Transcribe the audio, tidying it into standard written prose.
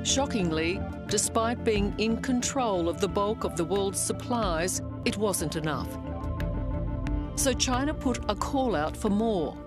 Shockingly, despite being in control of the bulk of the world's supplies, it wasn't enough. So China put a call out for more.